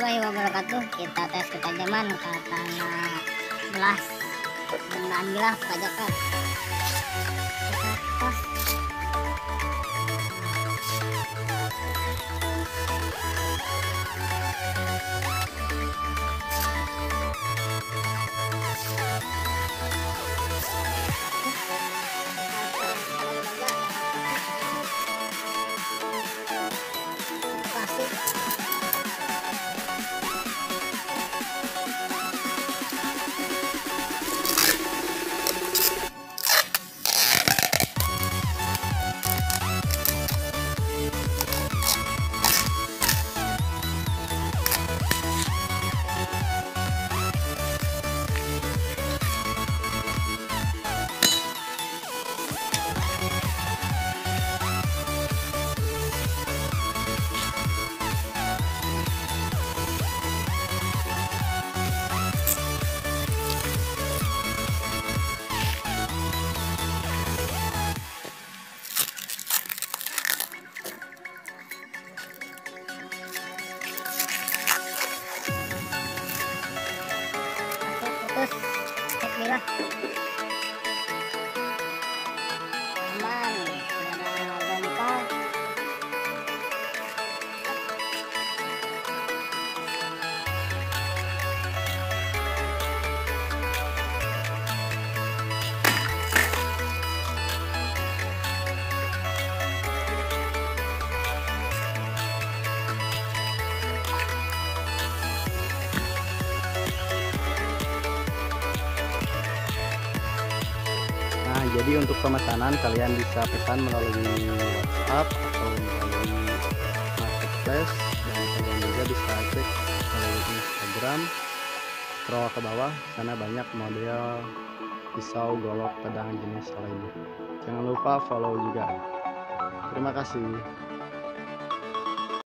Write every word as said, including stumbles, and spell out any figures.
warahmatullahi wabarakatuh. Kita tes ketajaman katana gelas penggunaan gelas pajakan. Kita tes. Putus, bismillah. Aman, sudah lengkap. Nah, jadi untuk pemesanan kalian bisa pesan melalui WhatsApp atau melalui marketplace, dan kalian juga bisa cek melalui Instagram. Scroll ke bawah, sana banyak model pisau, golok, pedang jenis lainnya. Jangan lupa follow juga. Terima kasih.